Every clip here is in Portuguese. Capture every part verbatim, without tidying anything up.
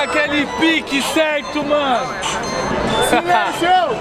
naquele pique, certo, mano? Silêncio!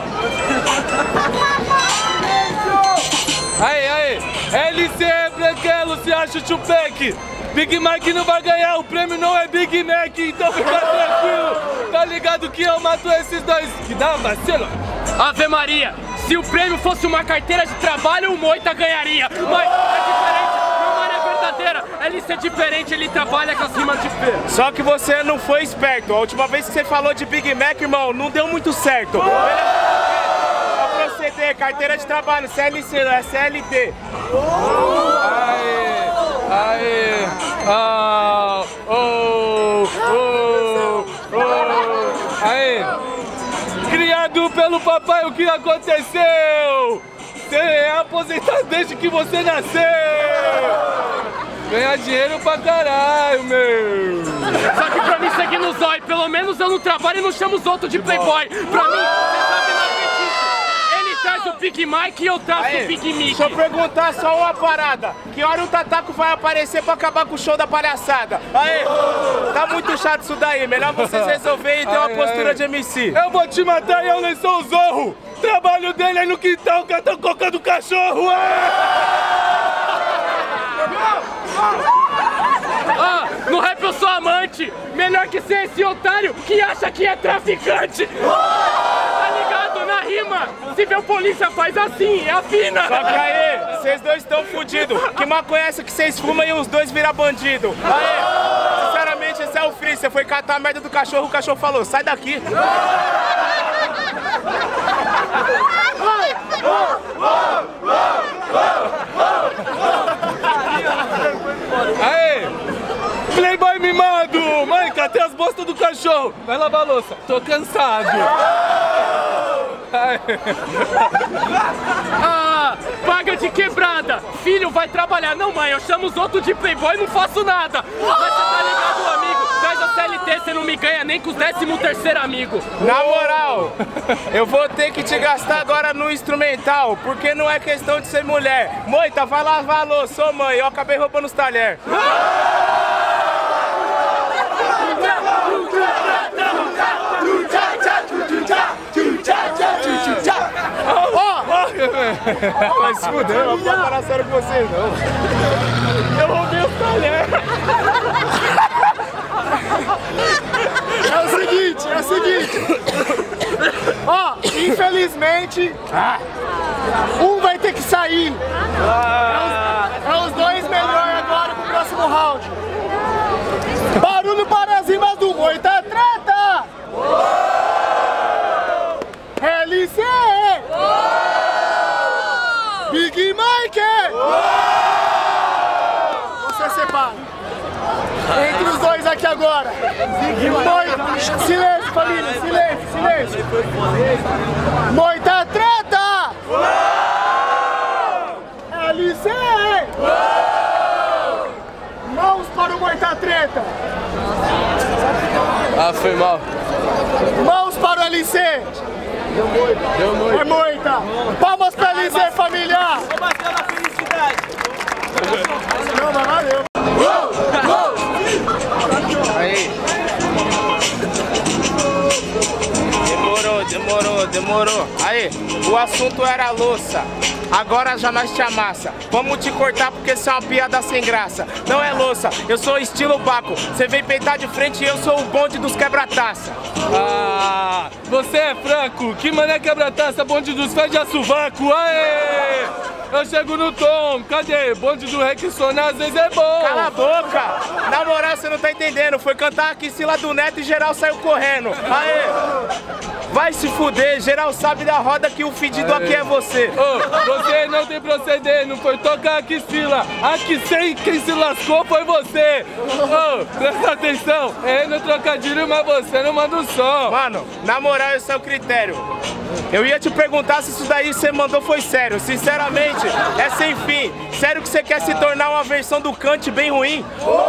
Aí, aí, L C Branquelo, você acha o Tupac? Big Mac não vai ganhar, o prêmio não é Big Mac, então fica tranquilo. Tá ligado que eu mato esses dois, que dá uma vacila. Ave Maria, se o prêmio fosse uma carteira de trabalho, o Moita ganharia. Mas é diferente, não é verdadeira. Ele ser diferente, ele trabalha com as rimas de feira. Só que você não foi esperto. A última vez que você falou de Big Mac, irmão, não deu muito certo. Pra proceder, carteira de trabalho, C L C, não é C L T. Aê, aê, ah, oh, oh, oh, aê. Criado pelo papai, o que aconteceu? Você é aposentado desde que você nasceu. Ganhar dinheiro pra caralho, meu. Só que pra mim seguir no zóio, pelo menos eu não trabalho e não chamo os outros de playboy. Pra mim, você sabe, não acredito. Ele traz o Big Mike e eu traço o Big Mickey. Deixa eu perguntar só uma parada. Que hora o Tataco vai aparecer pra acabar com o show da palhaçada? Aí, tá muito chato isso daí. Melhor vocês resolverem e ter uma postura de M C. Eu vou te matar e eu nem sou o Zorro. Trabalho dele é no quintal, catando coca do cachorro. Ah, no rap eu sou amante. Melhor que ser esse otário que acha que é traficante. Tá ligado? Na rima, se vê o polícia faz assim, afina. Só que aí, vocês dois estão fudidos. Que maconha é essa que vocês fumam e os dois viram bandido? Aí, sinceramente, esse é o Free. Você foi catar a merda do cachorro, o cachorro falou, sai daqui. Aê! Playboy mimado! Mãe, cadê as bostas do cachorro? Vai lavar a louça. Tô cansado. Ah, paga de quebrada. Filho, vai trabalhar. Não, mãe, eu chamo os outros de playboy e não faço nada. Mas você tá ligado, amigo? Traz a C L T, você não me ganha nem com os décimo terceiro amigo. Na moral, eu vou ter que te gastar agora no instrumental, porque não é questão de ser mulher. Moita, vai lavar a louça, sou mãe, eu acabei roubando os talheres. Vai se fuder, eu não vou parar sério com vocês não. Eu roubei os talheres. É o seguinte, é o seguinte. Ó, infelizmente, um vai ter que sair. É os, é os dois melhores agora pro próximo round. Barulho para as rimas do Moita Treta! L C! Big Mike! Você separa. Entre os dois aqui agora. Moita. Silêncio, família. Silêncio, silêncio. Moita Treta! L C! Mãos para o Moita Treta. Ah, foi mal. Mãos para o L C. Deu moita. Deu moita. É Moita. Palmas para o L C, família. Vou bater na felicidade. Não, mas valeu. Aí. Demorou, demorou, demorou. Aí, o assunto era louça. Agora já nós te amassa. Vamos te cortar porque isso é uma piada sem graça. Não é louça, eu sou estilo Baco. Você vem peitar de frente e eu sou o bonde dos quebra-taça. Ah, você é franco. Que mané quebra-taça, bonde dos pés de sovaco. Aê! Eu chego no tom, cadê? Bonde do Rexona às vezes é bom. Cala a boca! Na moral, você não tá entendendo. Foi cantar aqui Sila do Neto e geral saiu correndo. Aê! Vai se fuder, geral sabe da roda que o fedido aqui é você. Oh, você não tem proceder, não foi tocar aqui Sila. Aqui sem quem se lascou foi você. Oh, presta atenção, é no trocadilho, mas você não manda o som. Mano, na moral, esse é o critério. Eu ia te perguntar se isso daí você mandou foi sério. Sinceramente, é sem fim. Sério que você quer se tornar uma versão do Kant bem ruim?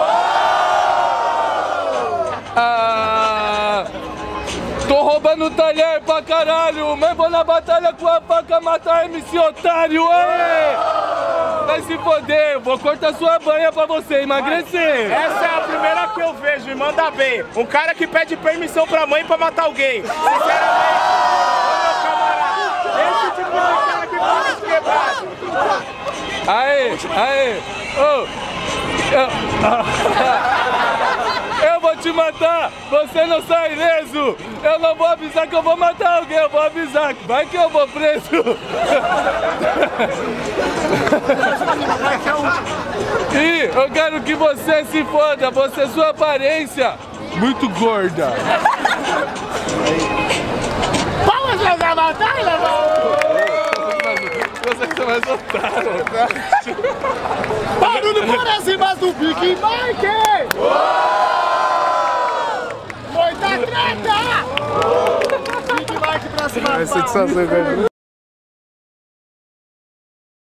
Ah, tô roubando talher pra caralho, mas vou na batalha com a faca matar M C otário. Aê! vai se foder. Vou cortar sua banha pra você emagrecer. Essa é a primeira que eu vejo e manda bem. Um cara que pede permissão pra mãe pra matar alguém. Sinceramente, ô meu camarada, esse tipo de cara que faz quebrado. Aê, aê, ô, eu, eu vou te matar, você não sai ileso. Eu não vou avisar que eu vou matar alguém, eu vou avisar, vai que eu vou preso. E eu quero que você se foda, você, sua aparência, muito gorda. Vamos jogar batalha, mano! Você que é mais otário. Barulho para cima do Big Mike! Muita treta! Big Mike pra cima do